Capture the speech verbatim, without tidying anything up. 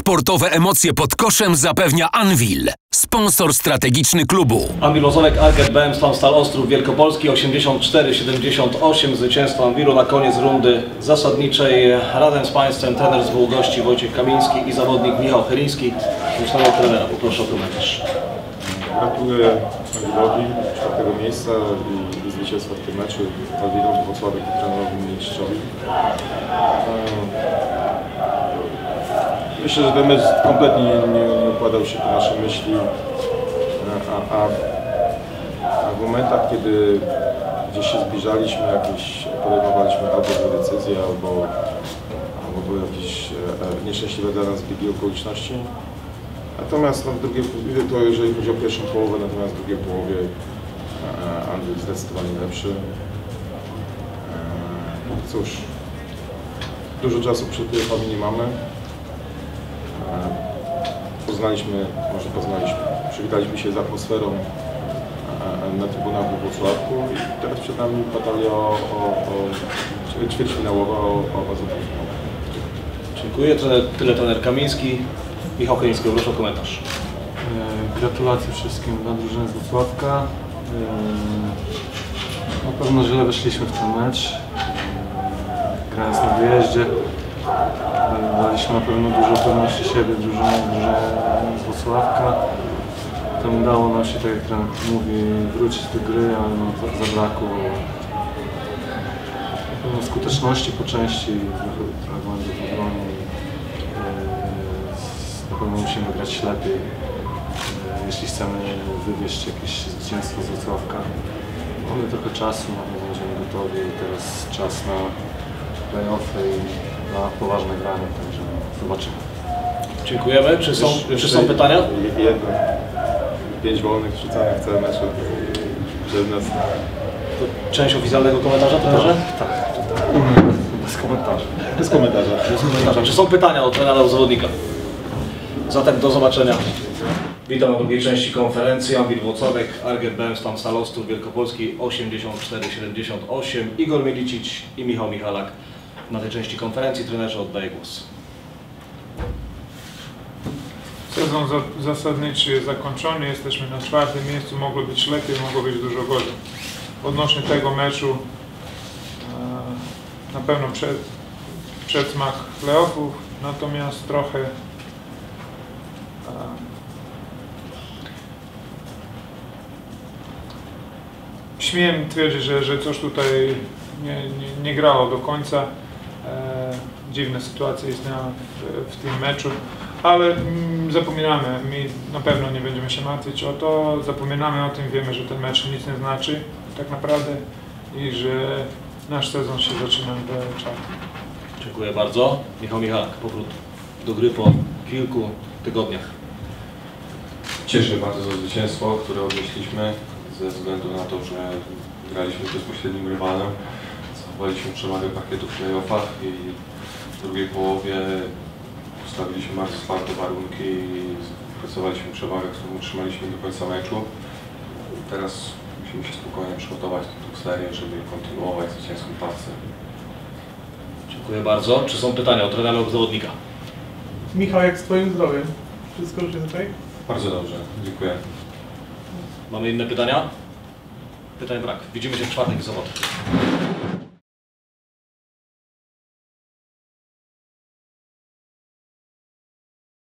Sportowe emocje pod koszem zapewnia Anwil, sponsor strategiczny klubu. Anwil Włocławek, Arget B M Stal Ostrów Wielkopolski osiemdziesiąt cztery siedemdziesiąt osiem. Zwycięstwo Anwilu na koniec rundy zasadniczej. Razem z Państwem trener z Długości Wojciech Kamiński i zawodnik Michał Chyliński. Zostawiam trenera, poproszę o komentarz. Gratuluję Anwilowi czwartego miejsca i, i zwycięstwa w tym meczu. Anwilowi Włocławek i trenerowi mistrzowi. Myślę, że ten mecz kompletnie nie, nie układał się po naszej myśli, a, a, a w momentach, kiedy gdzieś się zbliżaliśmy, jakieś podejmowaliśmy albo złe decyzje, albo, albo były jakieś e, nieszczęśliwe dla nas biegi okoliczności. Natomiast no, w drugiej, to jeżeli chodzi o pierwszą połowę, natomiast w drugiej połowie e, Anwil zdecydowanie lepszy. E, no cóż, dużo czasu przed playoffami nie mamy. Poznaliśmy, może poznaliśmy, przywitaliśmy się z atmosferą na trybunach we Włocławku i teraz przed nami batalia o, o, o ćwierćfinałowa o, o, o zwycięstwo. Dziękuję. Tyle trener Kamiński. Michał Chyliński, proszę o komentarz. Gratulacje wszystkim dla drużyny z Włocławka. Na pewno źle weszliśmy w ten mecz. Grając na wyjeździe. Daliśmy na pewno dużo pewności siebie drużynie z Włocławka. Potem udało nam się, tak jak trener mówi, wrócić do gry, ale no, zabrakło na pewno skuteczności po części, trochę błędów w obronie. Na pewno musimy grać lepiej, jeśli chcemy wywieźć jakieś zwycięstwo z Włocławka. Mamy trochę czasu, nie będziemy gotowi, teraz czas na play-offy i na poważne granie, także zobaczymy. Dziękujemy. Czy są, Już, czy są pytania? Jedno. Pięć wolnych wrzucanych w całym meczu przed nas. To część oficjalnego komentarza, trenerze? Tak, tak. Bez komentarzy. Bez komentarza. Bez komentarza. Czy są pytania od trenera do zawodnika? Zatem do zobaczenia. Witam na drugiej części konferencji. Anwil Włocławek, Arget B M Stal Ostrów Wielkopolski osiemdziesiąt cztery siedemdziesiąt osiem. Igor Milicic i Michał Michalak. Na tej części konferencji trenerze oddaję głos. Sezon zasadniczy jest zakończony, jesteśmy na czwartym miejscu, mogło być lepiej, mogło być dużo gorzej. Odnośnie tego meczu na pewno przed, przedsmak playoffów, natomiast trochę śmiem twierdzić, że, że coś tutaj nie, nie, nie grało do końca. E, dziwna sytuacja istniała w, w tym meczu, ale mm, zapominamy, my na pewno nie będziemy się martwić o to, zapominamy o tym, wiemy, że ten mecz nic nie znaczy tak naprawdę i że nasz sezon się zaczyna w czarnym. Dziękuję bardzo. Michał Michalak, powrót do gry po kilku tygodniach. Cieszę bardzo za zwycięstwo, które odnieśliśmy ze względu na to, że graliśmy bezpośrednim rywalem. Zachowaliśmy przewagę parkietu w playoffach i w drugiej połowie ustawiliśmy bardzo twarde warunki i pracowaliśmy przewagę, którą utrzymaliśmy do końca meczu. Teraz musimy się spokojnie przygotować do tą serię, żeby kontynuować zwycięską pracę. Dziękuję bardzo. Czy są pytania od trenera lub zawodnika? Michał, jak z Twoim zdrowiem? Wszystko już jest okej? Bardzo dobrze, dziękuję. Mamy inne pytania? Pytań brak. Widzimy się w czwartek w sobotę.